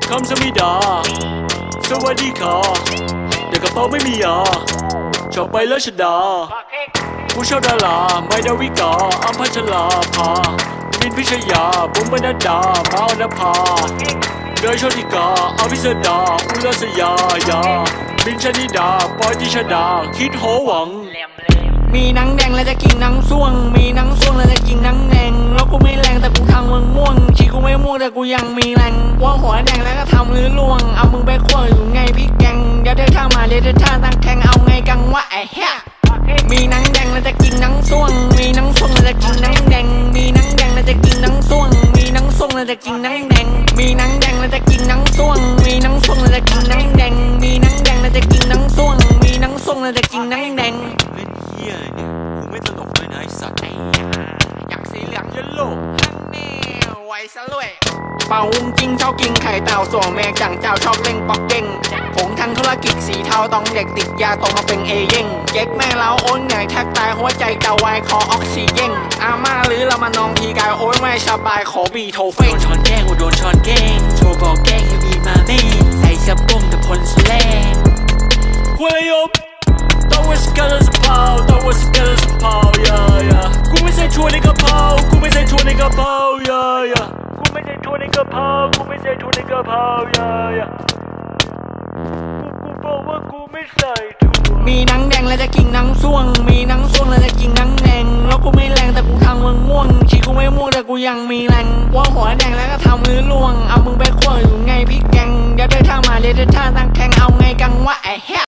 คำสมิดาสวัสดีค่ะเดี๋ยวกระเป๋าไม่มียาชอบไปแล้วชดาผู้ชอบดาราไม่ดาวิกาอัมพัชราภามินพิชยาบุ๋มบรรณดามาอนภาเนยโชติกาอภิสดาอุลสยายามินชนิดาปอยติชดาคิดโหวังมีหนังแดงแล้วจะกินหนังส่วงมีหนังส่วงแล้วจะกินหนังแดงแล้วกูไม่แรงแต่กูทำมึงม่วงชีกูไม่ม่วงแต่กูยังมีแรงว่าหัวแดงแล้วก็ทำหรือล่วงเอามึงไปขั้วอยู่ไงพี่แกงเดี๋ยวเดินทางมาเดี๋ยวเดินทางตั้งแข่งเอาไงกังวะไอ้เหี้ยมีหนังแดงแล้วจะกินหนังส่วงมีหนังส่วงแล้วจะกินหนังแดงมีหนังแดงแล้วจะกินหนังส่วงมีหนังส่วงแล้วจะกินหนังแดงมีหนังแดงแล้วจะกินหนังส่วงมีหนังส่วงแล้วจะกินหนังแดงมีหนังแดงแล้วจะกินหนังส่วงมีหนังส่วงแล้วจะกินหนังแดงเล่นเหี้ยอะไรเนี่ยกูไม่ตลกเลยนะไอ้สัตว์อยากสีเหลืองเยลโล่ฮันแน่ไว้ซะด้วยเป่าวุ้งจริงชอบกินไข่เต่าส่วงแมกจังเจ้าชอบเล่งปอกเก่งผมทางธุรกิจสีเทาต้องเด็กติดยาโตมาเป็นเอเย่งเจ๊กแม่เล้าโอนใหญ่แทกตายหัวใจจะวายคอออกซิเจนอาม่าหรือเรามานองพีกายโอ้ยไม่สบายขอบีโทเฟ่โดนช้อนแกล้งโดนช้อนแกล้งโชว์บอกแกล้งให้มีมาแม่ใส่สะโพกแต่พลสแลงคุยยบต้องว่าสกัดสะเพาต้องว่าสกัดสะเพายายากูไม่ใส่ชัวในกระเพรากูไม่ใส่ชัวในกระเพรายายากูไม่ใส่ชัวในกระเพรากูไม่ใส่ชัวในกระเพรายายากูบอกว่ากูไม่ใส่ชัวมีหนังแดงแล้วจะกินหนังส่วงมีหนังส่วงแล้วจะกินหนังแดงแล้วกูไม่แรงแต่กูทำมึงม่วงชีกูไม่ม่วงแต่กูยังมีแรงว่าหัวแดงแล้วก็ทำมือล่วงเอามึงไปขั้วอยู่ไงพี่แกงเดี๋ยวเดินทางมาเดี๋ยวเดินทางตั้งแข่งเอาไงกังวะไอ้เหี้ย